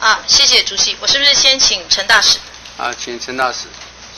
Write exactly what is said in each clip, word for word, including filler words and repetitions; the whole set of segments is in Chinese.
啊，谢谢主席。我是不是先请陈大使？ 啊，请陈大使。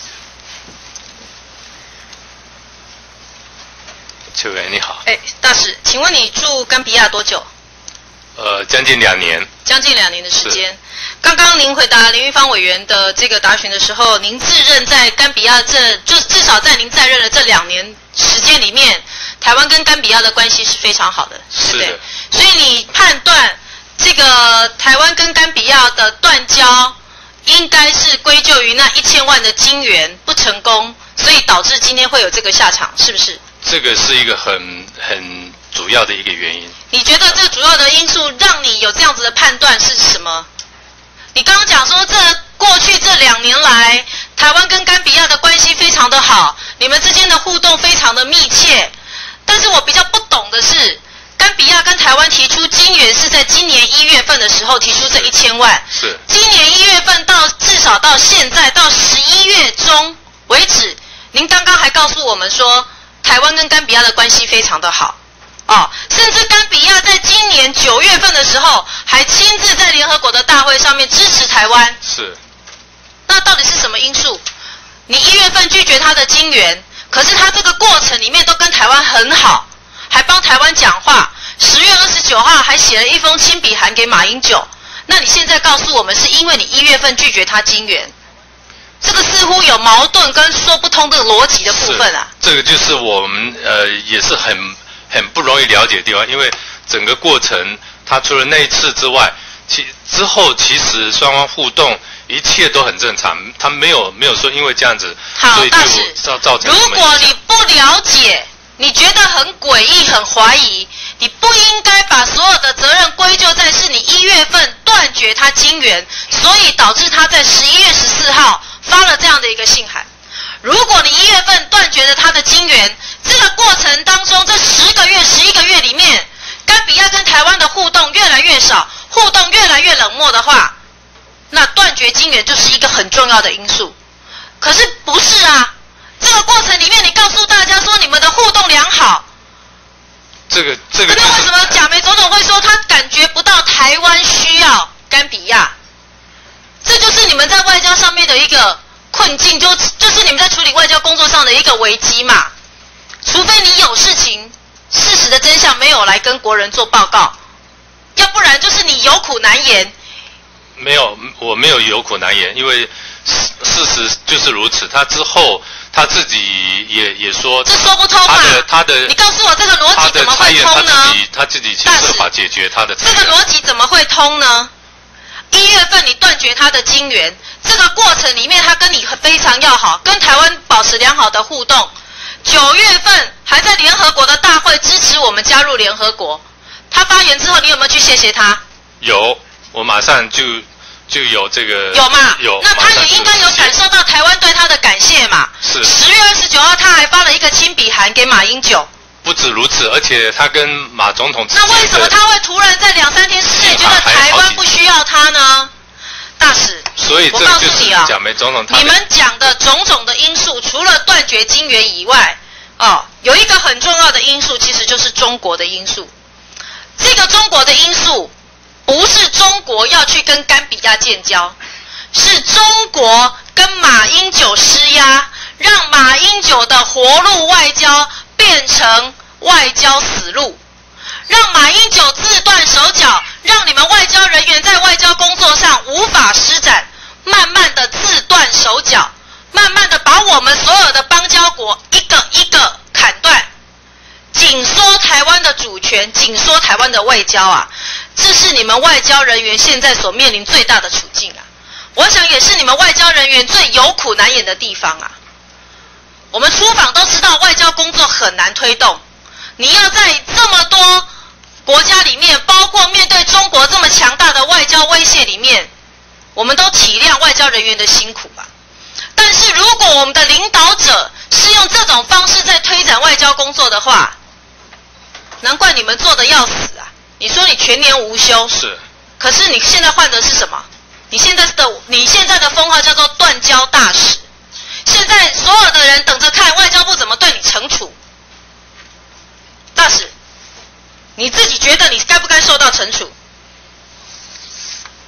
邱委员你好。 哎，大使，请问你驻甘比亚多久？ 呃，将近两年。 将近两年的时间。刚刚您回答林玉芳委员的这个答询的时候，您自认在甘比亚这，就至少在您在任的这两年时间里面，台湾跟甘比亚的关系是非常好的，对不对？所以你判断这个台湾跟甘比亚的断交，应该是归咎于那一千万的金元不成功，所以导致今天会有这个下场，是不是？ 这个是一个很很主要的一个原因。 你觉得这主要的因素让你有这样子的判断是什么？你刚刚讲说这过去这两年来，台湾跟甘比亚的关系非常的好，你们之间的互动非常的密切。但是我比较不懂的是，甘比亚跟台湾提出金援是在今年一月份的时候提出这一千万。 是。 今年一月份到至少到现在到十一月中为止，您刚刚还告诉我们说，台湾跟甘比亚的关系非常的好。哦，甚至甘比亚在今年九月份的时候，还亲自在联合国的大会上面支持台湾。 是。 那到底是什么因素？你一月份拒绝他的金援，可是他这个过程里面都跟台湾很好，还帮台湾讲话。十月二十九号还写了一封亲笔函给马英九。那你现在告诉我们，是因为你一月份拒绝他金援，这个似乎有矛盾跟说不通的逻辑的部分啊。 这个就是我们呃也是很。很不容易了解的地方，因为整个过程，他除了那一次之外，其之后其实双方互动一切都很正常，他没有没有说因为这样子，所以就造造成。 如果你不了解，你觉得很诡异、很怀疑，你不应该把所有的责任归咎在是你一月份断绝他金援，所以导致他在十一月十四号发了这样的一个信函。如果你一月份断绝了他的金援，这个过程当中，这十个月、十一个月里面，甘比亚跟台湾的互动越来越少，互动越来越冷漠的话，那断绝金援就是一个很重要的因素。可是不是啊？这个过程里面，你告诉大家说你们的互动良好， 这个这个、就是。 那为什么贾梅总统会说他感觉不到台湾需要甘比亚？这就是你们在外交上面的一个困境，就就是你们在处理外交工作上的一个危机嘛。除非你有事情，事实的真相没有来跟国人做报告，要不然就是你有苦难言。 没有，我没有有苦难言，因为事实就是如此。他之后他自己也也说， 这说不通嘛？ 他的他的， 你告诉我这个逻辑怎么会通呢？ 他自己他自己去设法解决他的。 这个逻辑怎么会通呢？一月份你断绝他的金援，这个过程里面他跟你非常要好，跟台湾保持良好的互动。九月份还在联合国的大会支持我们加入联合国。他发言之后，你有没有去谢谢他？ 有，我马上就就有这个。 有嘛？ 有。 那他也应该有感受到台湾对他的感谢嘛？ 是。 十月二十九号，他还发了一个亲笔函给马英九。 不止如此，而且他跟马总统之间的。 那为什么他会突然在两三天之内觉得台湾不需要他呢？大使， 所以这我告诉你啊， 贾梅总统他你们讲的种种的因素，除了断绝金援以外，哦，有一个很重要的因素，其实就是中国的因素。这个中国的因素，不是中国要去跟甘比亚建交，是中国跟马英九施压，让马英九的活路外交变成外交死路。让马英九自断手脚，让你们外交人员在外交工作上无法施展，慢慢的自断手脚，慢慢的把我们所有的邦交国一个一个砍断，紧缩台湾的主权，紧缩台湾的外交啊，这是你们外交人员现在所面临最大的处境啊，我想也是你们外交人员最有苦难言的地方啊。我们出访都知道外交工作很难推动，你要在这么多国家里面，包括面对中国这么强大的外交威胁里面，我们都体谅外交人员的辛苦吧。但是如果我们的领导者是用这种方式在推展外交工作的话，难怪你们做的要死啊！你说你全年无休， 是， 可是你现在换的是什么？你现在的你现在的封号叫做断交大使。现在所有的人等着看外交部怎么对你惩处。大使，你自己觉得你该不该受到惩处？ 我想外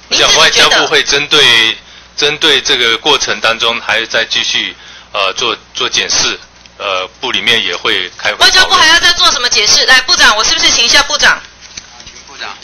外交部会针对针对这个过程当中，还再继续呃做做检视，呃，部里面也会开会。 外交部还要再做什么解释？来，部长，我是不是请一下部长？ 请部长。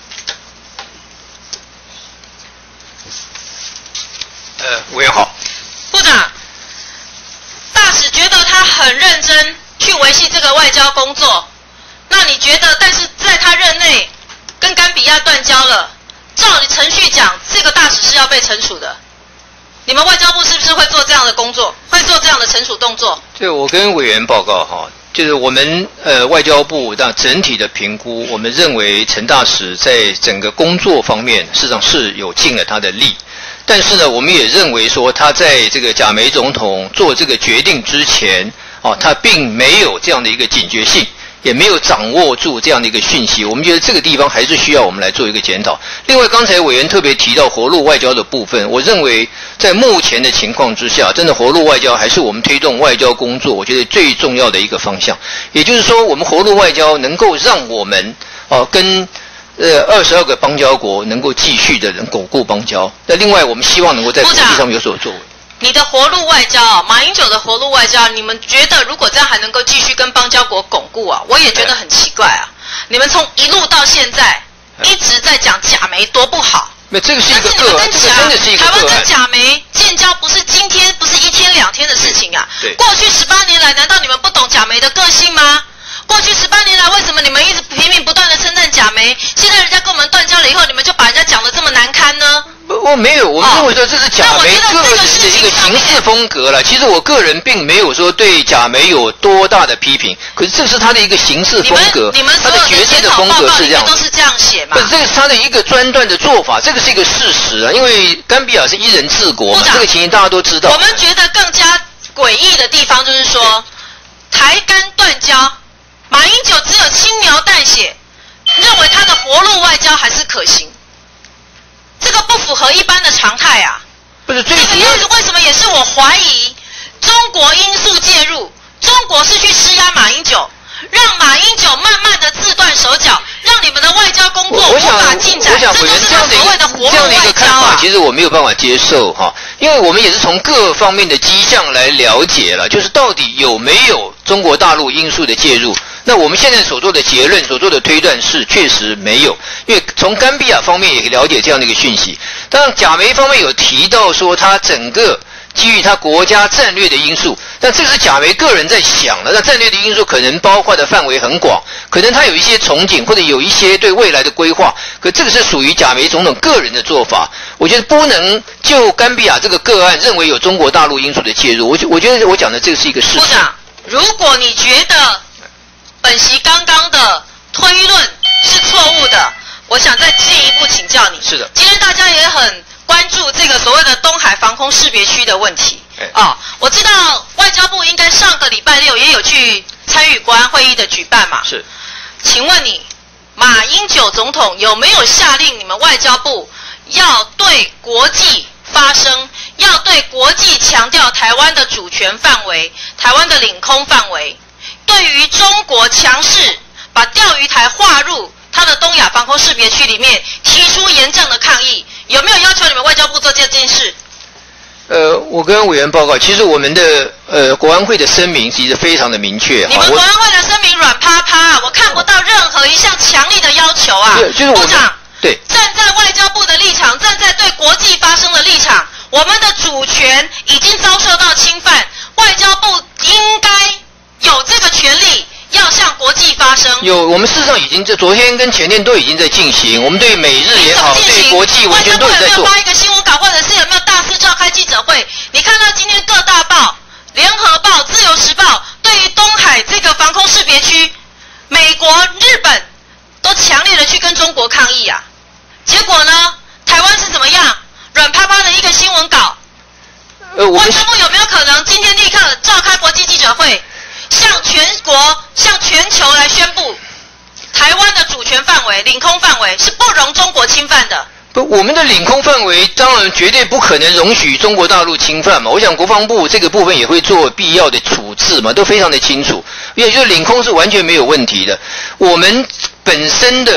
呃，委员好。 部长，大使觉得他很认真去维系这个外交工作，那你觉得，但是在他任内跟甘比亚断交了，照你程序讲，这个大使是要被惩处的。你们外交部是不是会做这样的工作，会做这样的惩处动作？ 对，我跟委员报告哈，就是我们呃外交部那整体的评估，我们认为陈大使在整个工作方面，事实上是有尽了他的力。但是呢，我们也认为说，他在这个贾梅总统做这个决定之前，哦，他并没有这样的一个警觉性，也没有掌握住这样的一个讯息。我们觉得这个地方还是需要我们来做一个检讨。另外，刚才委员特别提到活络外交的部分，我认为在目前的情况之下，真的活络外交还是我们推动外交工作，我觉得最重要的一个方向。也就是说，我们活络外交能够让我们哦跟。呃，二十二个邦交国能够继续的人巩固邦交。那另外，我们希望能够在国际上有所作为。 你的活路外交啊，马英九的活路外交，你们觉得如果这样还能够继续跟邦交国巩固啊，我也觉得很奇怪啊。你们从一路到现在一直在讲贾梅多不好， 那这个是一个个案，这个真的是一个个案。 台湾跟贾梅建交不是今天，不是一天两天的事情啊。 对。 过去十八年来，难道你们不懂贾梅的个性吗？过去十八年来，为什么你们一直频频不断的称赞贾梅？现在人家跟我们断交了以后，你们就把人家讲得这么难堪呢？ 我没有，我们认为说这是贾梅个人的一个行事风格了。其实我个人并没有说对贾梅有多大的批评，可是这是他的一个行事风格， 你们他的决策的风格是这样， 都是这样写嘛？ 不，这个是他的一个专断的做法，这个是一个事实啊。因为甘比亚是一人治国嘛，这个情形大家都知道。 我们觉得更加诡异的地方就是说，台甘断交。马英九只有轻描淡写，认为他的活路外交还是可行，这个不符合一般的常态啊。 不是，这个也是为什么也是我怀疑中国因素介入，中国是去施压马英九，让马英九慢慢的自断手脚，让你们的外交工作无法进展。 我想，我想这就是所谓的活路外交啊。 这样的一个看法，其实我没有办法接受哈，因为我们也是从各方面的迹象来了解了，就是到底有没有中国大陆因素的介入。那我们现在所做的结论、所做的推断是确实没有，因为从甘比亚方面也了解这样的一个讯息。当然，贾梅方面有提到说他整个基于他国家战略的因素，但这个是贾梅个人在想的。那战略的因素可能包括的范围很广，可能他有一些憧憬或者有一些对未来的规划，可这个是属于贾梅总统个人的做法。我觉得不能就甘比亚这个个案认为有中国大陆因素的介入。我我觉得我讲的这个是一个事实。部长，如果你觉得本席刚刚的推论是错误的，我想再进一步请教你。 是的。 今天大家也很关注这个所谓的东海防空识别区的问题。 哎、 哦，我知道外交部应该上个礼拜六也有去参与国安会议的举办嘛。 是。 请问你，马英九总统有没有下令你们外交部要对国际发声，要对国际强调台湾的主权范围、台湾的领空范围？对于中国强势把钓鱼台划入它的东亚防空识别区里面，提出严正的抗议，有没有要求你们外交部做这件事？ 呃，我跟委员报告，其实我们的呃国安会的声明其实非常的明确。 你们国安会的声明软趴趴，我看不到任何一项强力的要求啊。 就是部长， 对， 站在外交部的立场，站在对国际发声的立场，我们的主权已经遭受到侵犯，外交部应该有这个权利要向国际发声。 有，我们事实上已经在昨天跟前天都已经在进行，我们对美日也好，对国际完全都有在做。 外交部有没有发一个新闻稿，或者是有没有大肆召开记者会？你看到今天各大报、联合报、自由时报对于东海这个防空识别区，美国、日本都强烈的去跟中国抗议啊。结果呢，台湾是怎么样？软趴趴的一个新闻稿。 呃，我们外交部有没有可能今天立刻召开国际记者会？向全国、向全球来宣布，台湾的主权范围、领空范围是不容中国侵犯的。 不，我们的领空范围当然绝对不可能容许中国大陆侵犯嘛。我想国防部这个部分也会做必要的处置嘛，都非常的清楚。也就是领空是完全没有问题的。我们本身的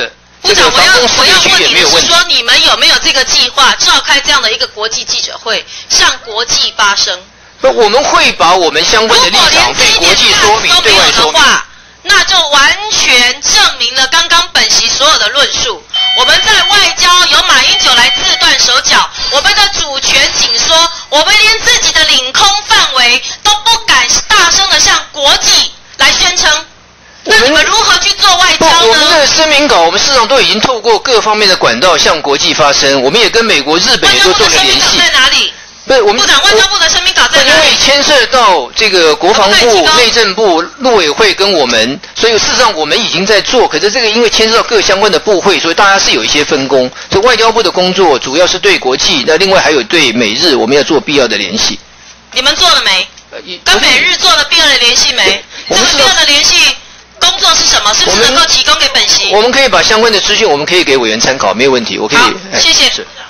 部长，我要我要问你的是说，你们有没有这个计划召开这样的一个国际记者会，向国际发声？ 不，我们会把我们相关的立场对国际说明、对外说明。 那就完全证明了刚刚本席所有的论述。我们在外交由马英九来自断手脚，我们的主权紧缩，我们连自己的领空范围都不敢大声的向国际来宣称。那你们如何去做外交呢？ 我们这个声明稿，我们事实上都已经透过各方面的管道向国际发声，我们也跟美国、日本也都做了联系。 在哪里？ 不是我们部长，外交部的声明稿在哪里？ 因为牵涉到这个国防部、内政部、陆委会跟我们，所以事实上我们已经在做。可是这个因为牵涉到各相关的部会，所以大家是有一些分工。所以外交部的工作主要是对国际，那另外还有对美日，我们要做必要的联系。 你们做了没？跟美日做了必要的联系没？这个必要的联系工作是什么？是不是能够提供给本席？ 我们可以把相关的资讯，我们可以给委员参考，没有问题。我可以。 好，谢谢。 是